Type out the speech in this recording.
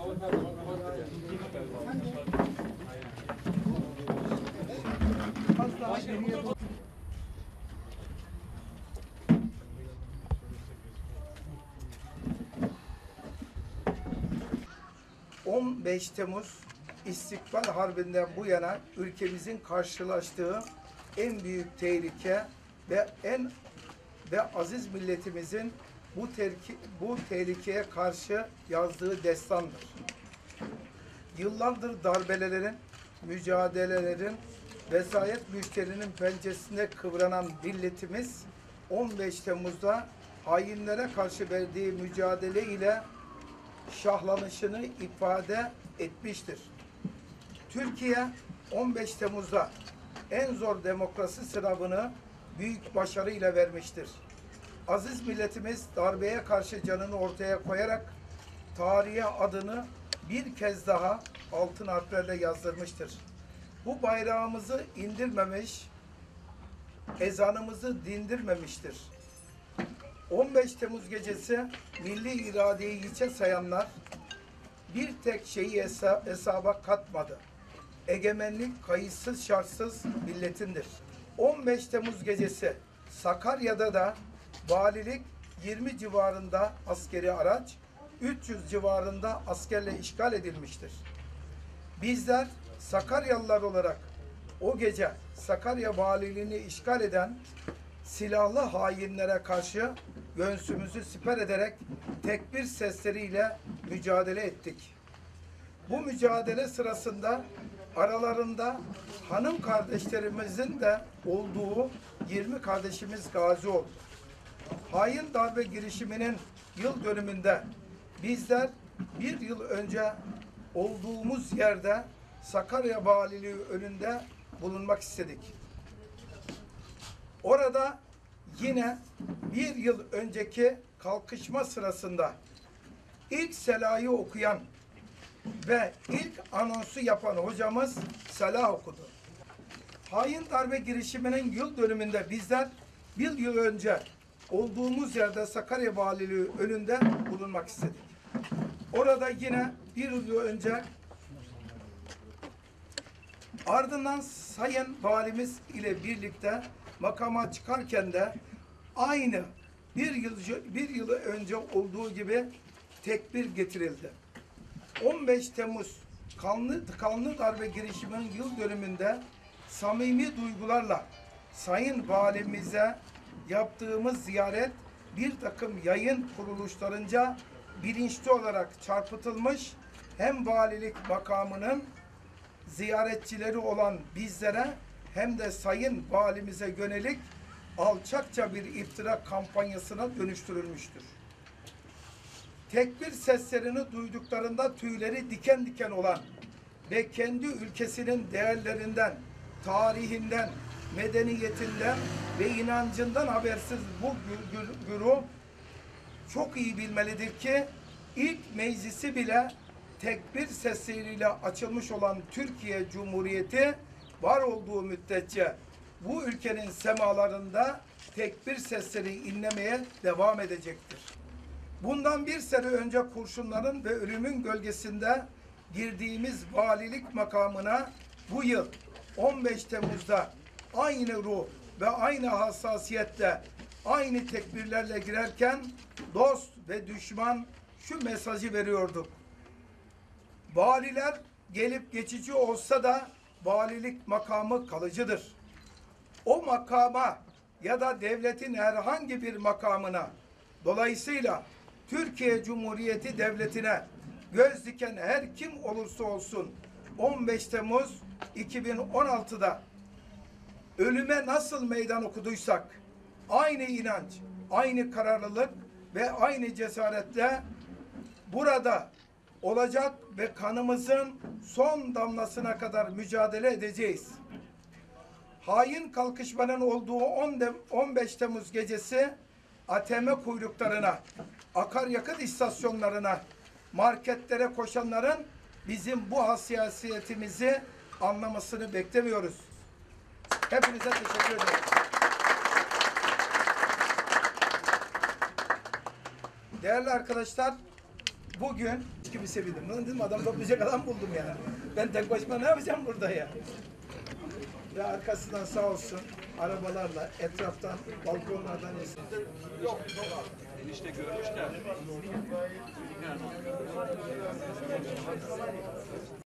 ...15 Temmuz İstiklal Harbi'nden bu yana ülkemizin karşılaştığı en büyük tehlike ve aziz milletimizin bu tehlikeye karşı yazdığı destandır. Yıllardır darbelerin, mücadelelerin, vesayet müşterinin pençesinde kıvranan milletimiz 15 Temmuz'da hainlere karşı verdiği mücadele ile şahlanışını ifade etmiştir. Türkiye 15 Temmuz'da en zor demokrasi sınavını büyük başarıyla vermiştir. Aziz milletimiz darbeye karşı canını ortaya koyarak tarihe adını bir kez daha altın harflerle yazdırmıştır. Bu bayrağımızı indirmemiş, ezanımızı dindirmemiştir. 15 Temmuz gecesi milli iradeyi hiçe sayanlar bir tek şeyi hesaba katmadı. Egemenlik kayıtsız şartsız milletindir. 15 Temmuz gecesi Sakarya'da da valilik 20 civarında askeri araç, 300 civarında askerle işgal edilmiştir. Bizler Sakaryalılar olarak o gece Sakarya valiliğini işgal eden silahlı hainlere karşı göğsümüzü siper ederek tekbir sesleriyle mücadele ettik. Bu mücadele sırasında aralarında hanım kardeşlerimizin de olduğu 20 kardeşimiz gazi oldu. Hain darbe girişiminin yıl dönümünde bizler bir yıl önce olduğumuz yerde Sakarya Valiliği önünde bulunmak istedik. Orada yine bir yıl önceki kalkışma sırasında ilk selayı okuyan ve ilk anonsu yapan hocamız selah okudu. Hain darbe girişiminin yıl dönümünde bizler bir yıl önce olduğumuz yerde Sakarya Valiliği önünde bulunmak istedik. Orada yine bir yıl önce ardından Sayın Valimiz ile birlikte makama çıkarken de aynı bir yıl önce olduğu gibi tekbir getirildi. 15 Temmuz kanlı darbe girişiminin yıl dönümünde samimi duygularla Sayın Valimize yaptığımız ziyaret bir takım yayın kuruluşlarınca bilinçli olarak çarpıtılmış, hem valilik makamının ziyaretçileri olan bizlere hem de Sayın Valimize yönelik alçakça bir iftira kampanyasına dönüştürülmüştür. Tekbir seslerini duyduklarında tüyleri diken diken olan ve kendi ülkesinin değerlerinden, tarihinden, medeniyetinden ve inancından habersiz bu güruh çok iyi bilmelidir ki ilk meclisi bile tekbir sesleriyle açılmış olan Türkiye Cumhuriyeti var olduğu müddetçe bu ülkenin semalarında tekbir sesleri inlemeye devam edecektir. Bundan bir sene önce kurşunların ve ölümün gölgesinde girdiğimiz valilik makamına bu yıl 15 Temmuz'da aynı ruh ve aynı hassasiyetle, aynı tekbirlerle girerken dost ve düşman şu mesajı veriyorduk. Valiler gelip geçici olsa da valilik makamı kalıcıdır. O makama ya da devletin herhangi bir makamına, dolayısıyla Türkiye Cumhuriyeti Devleti'ne göz diken her kim olursa olsun 15 Temmuz 2016'da ölüme nasıl meydan okuduysak aynı inanç, aynı kararlılık ve aynı cesaretle burada olacak ve kanımızın son damlasına kadar mücadele edeceğiz. Hain kalkışmanın olduğu 15 Temmuz gecesi ATM kuyruklarına, akaryakıt istasyonlarına, marketlere koşanların bizim bu hassasiyetimizi anlamasını beklemiyoruz. Hepinize teşekkür ederim. Değerli arkadaşlar, bugün gibi sevindim. Lan dedim adam toplayacak adam buldum yani. Ben tek başıma ne yapacağım burada ya? Ve arkasından sağ olsun arabalarla etraftan balkonlardan insanlar. Yok abi. İşte görmüşler.